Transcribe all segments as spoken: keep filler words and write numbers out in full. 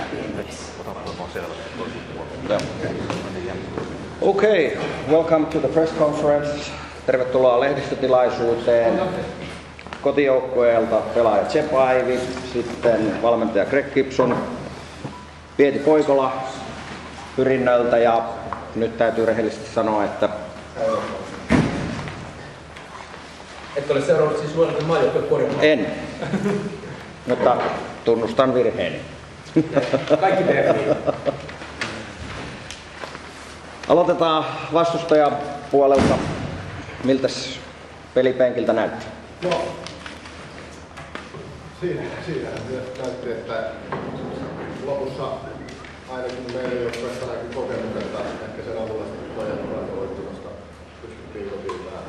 Okay, welcome to the press conference. Tervetuloa lehdistötilaisuuteen. Kotijoukkueelta pelaaja Jep Aivi, sitten valmentaja Greg Gibson, Pieti Poikola Pyrinnöltä ja nyt täytyy rehellisesti sanoa, että et ole seurannut siis nuorten maajoukkueen korjaamaan? En, mutta tunnustan virheeni. Kaikki tehdään niin. Aloitetaan vastustajan puolelta. Miltäs pelipenkiltä näytti? No, siinä, siinähän se näytti, että lopussa ainakin meillä ei ole näkyy kokemus, että ehkä sen avulla sitten Pajanuralta voittimasta pystyttiin kotiinpäin.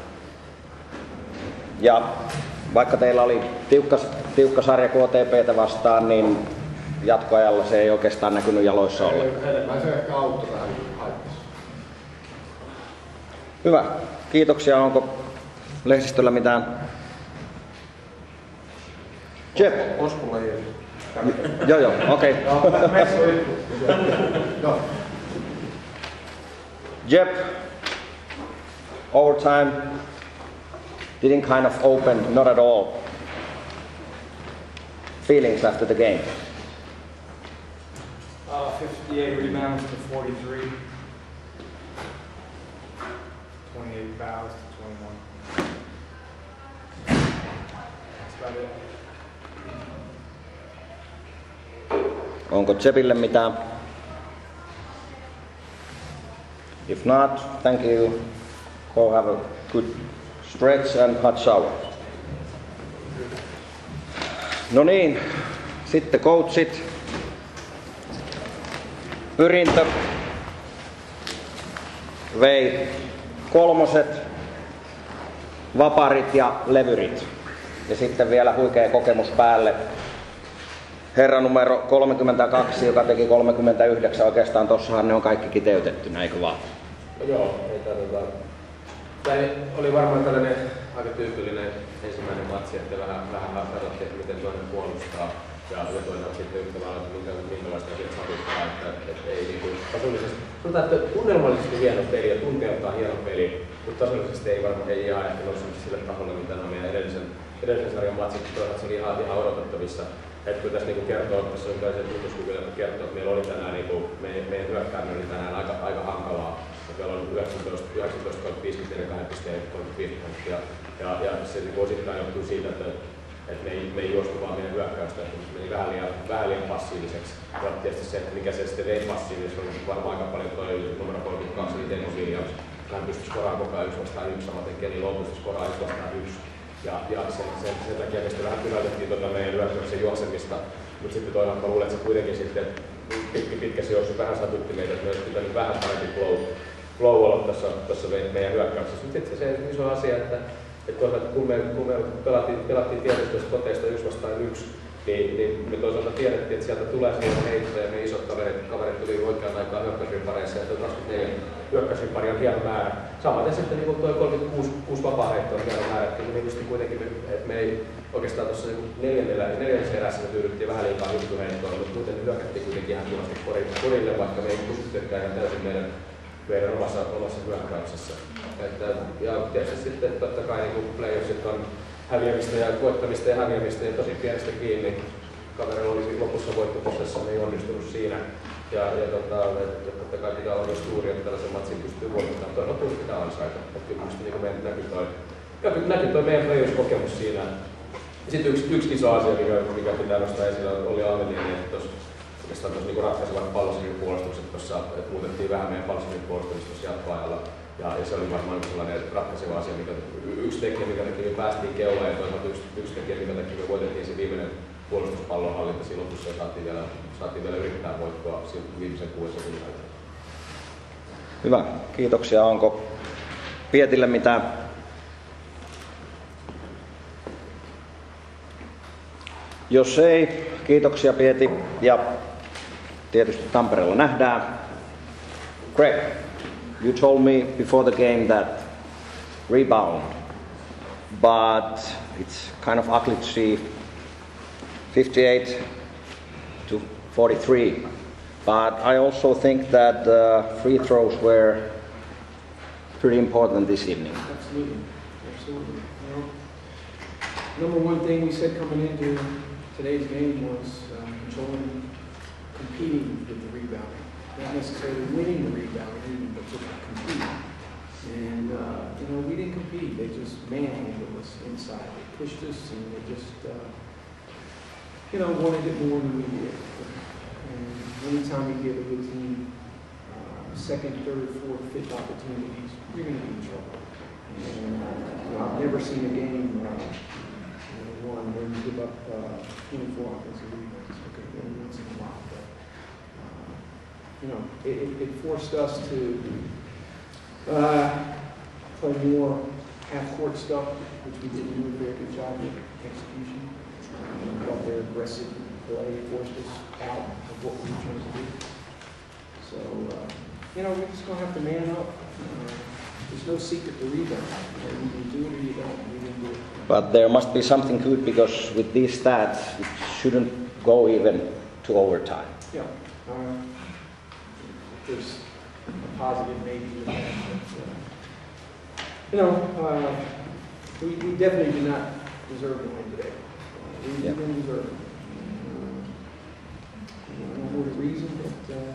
Ja vaikka teillä oli tiukka, tiukka sarja K T P:tä vastaan, niin jatkoajalla se ei oikeastaan näkynyt jaloissa olla. Enemmän se ehkä auttoi vähän haittasi. Hyvä. Kiitoksia. Onko lehdistöllä mitään? Jep. Oskulla ei ole. Joo joo, okei. Jep. Overtime didn't kind of open, not at all. Feelings after the game? Uh, fifty-eight rebounds to forty-three. twenty-eight fouls to twenty-one. That's about it. Onko Jepille mitään? If not, thank you. Go have a good stretch and hot shower. No niin, sitten coachit. Pyrintö vei kolmoset, vaparit ja levyrit. Ja sitten vielä huikea kokemus päälle. Herra numero kolmekymmentäkaksi, joka teki kolmekymmentäyhdeksän. Oikeastaan tossahan ne on kaikki kiteytettynä, eikö vaan? No joo, ei tarvita. Tämä oli varmaan tällainen aika tyypillinen ensimmäinen matsi, että vähän, vähän katsottiin, että miten toinen puolustaa. Ja, ja toinen on sitten yhtä lailla, että minkälaista asiat satuttaa, että, että ei niin kuin tasollisesti. Sanotaan, että tunnelmallisesti hieno peli ja tunteeltaan hieno peli, mutta tasollisesti ei varmaan ei ihan ehkä noussut sille taholle, mitä on meidän edellisen, edellisen sarjan matsit, toisaalta se oli ihan, ihan odotettavissa. Että kun tässä niin kertoo, tässä on tällaisia tutuskuvia, että kertoo, että meillä oli tänään, niin kuin, meidän, meidän hyökkääminen oli tänään aika, aika hankalaa. Meillä on yhdeksäntoista viisikymmentäneljä kahden pisteen kolmekymmentäviisi prosenttia. Ja, ja se niin osittain johtuu siitä, että, että me, ei, me ei juostu vaan meidän hyökkäystä, että se meni vähän liian, vähän liian passiiviseksi. Ja tietysti se, että mikä se sitten vei passiivisesti, on varmaan aika paljon toi numero kolmekymmentäkaksi, eli Teemu Viljaus. Hän pystyi skoraamaan koko ajan yksi vastaan yksi, samaten Kenny Lowe pystyi skoraamaan yksi vastaan yksi. Ja, ja sen, sen, sen takia me sitten vähän pyräytettiin tuota meidän hyökkäyksen juoksemista. Mutta sitten toisaalta mä luulen, että se kuitenkin sitten pitkä, pitkässä juoksussa vähän satutti meitä, että me olisi pitänyt vähän parempi flow, flow olla tässä, tässä meidän hyökkäyksessä. Mutta sitten se iso asia, että, että toisaalta kun me, kun me pelattiin, pelattiin tietysti koteista yksi vastaan yksi, niin, niin me toisaalta tiedettiin, että sieltä tulee sellainen heitto ja me isot kaverit, kaverit tuli oikeaan aikaan hyökkäysrimpareissa ja tuo kaksikymmentäneljä hyökkäysrimpari on hieno määrä. Samaten sitten niin tuo kolmekymmentäkuusi vapaa-heitto on hieno määrä, että me pystyi kuitenkin, että me ei oikeastaan tuossa niin neljännessä erässä me tyydyttiin vähän liikaa hyppyheittoon, mutta muuten hyökättiin kuitenkin ihan kivasti korille, vaikka me ei pystyttekään ihan täysin meidän, meidän omassa, omassa hyökkäyksessä. Että, ja tietysti sitten totta kai niin playoffsit on häviämistä ja voittamista ja häviämistä ja tosi pienestä kiinni. Kaverilla oli lopussa voittoposessa, me ei onnistunut siinä. Ja, ja tota, että totta kai pitää olla myös suuri, että tällaisen matsin pystyy voittamaan. Toi lopussa pitää ansaita. Että kyllä minusta niin meidän näkyy toi, näkyy toi meidän playoffs-kokemus siinä. Sitten yksi, yksi iso asia, mikä, mikä pitää nostaa esille, oli Aameliin, että tuossa oikeastaan tuossa niin ratkaisevat pallosekin puolustukset tuossa, että muutettiin vähän meidän pallosekin puolustukset tuossa jatkoajalla. Ja, ja se oli varmaan sellainen ratkaiseva asia, mikä yksi tekijä, mikä takia me päästiin keulaan ja toisaalta yksi, yksi tekijä, mikä takia me voitettiin se viimeinen puolustuspallon hallinta siinä lopussa ja saatiin vielä, saatiin vielä yrittää voittoa viimeisen kuuden sekunnin aikana. Hyvä, kiitoksia. Onko Pietille mitään? Jos ei, kiitoksia Pieti ja tietysti Tampereella nähdään. Greg, you told me before the game that rebound, but it's kind of ugly to see fifty-eight to forty-three. But I also think that uh, free throws were pretty important this evening. Absolutely, absolutely. You know, number one thing we said coming into today's game was um, controlling, competing with the rebounding. Not necessarily winning the rebounding, but just competing. And, uh, you know, we didn't compete. They just manhandled us inside. They pushed us and they just, uh, you know, wanted it more than we did. And anytime we give a good team uh, second, third, fourth, fifth opportunities, you're going to be in trouble. And, uh, you know, I've never seen a game uh, you know, one where you give up uh, twenty-four offensive rebounds. Okay, every once in a while. But, uh, you know, it, it, it forced us to Uh, play more half-court stuff, which we didn't do a very good job with execution. Um, but their aggressive play forced us out of what we were trying to do. So, uh, you know, we're just going to have to man up. Uh, there's no secret to rebound. You know, you do it or you don't. We didn't do it. But there must be something good, because with these stats, it shouldn't go even to overtime. Yeah. Uh, there's a positive maybe with that. But, uh, you know, uh, we, we definitely did not deserve to win today. Uh, we Yeah. didn't deserve it. Uh, I don't know the reason, but uh,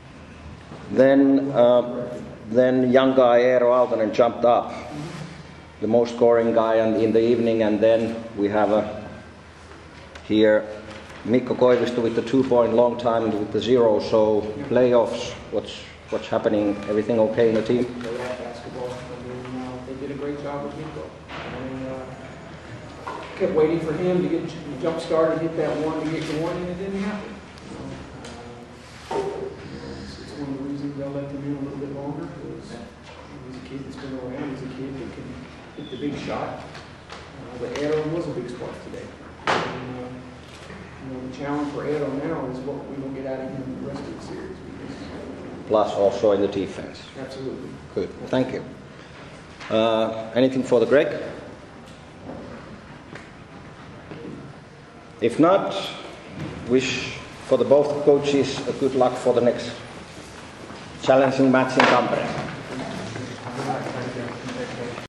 Then, uh, then young guy Eero Aaltonen jumped up, the most scoring guy in, in the evening, and then we have a, here Mikko Koivisto with the two-point long time with the zero. So playoffs, what's what's happening? Everything okay in the team? they like basketball. I mean, uh, they did a great job with Nico. I mean, uh, kept waiting for him to get jump started, hit that one to get going, and it didn't happen. You know, uh, you know, it's, it's one of the reasons they'll let him in a little bit longer, because he's a kid that's been around. He's a kid that can hit the big shot. Uh, but Aaron was a big spark today. And, uh, you know, the challenge for Aaron now is what we will get out of him the rest of the series. Plus also in the defense. Absolutely. Good, thank you. Uh, anything for the Greg? If not, wish for the both coaches a good luck for the next challenging match in Tampere.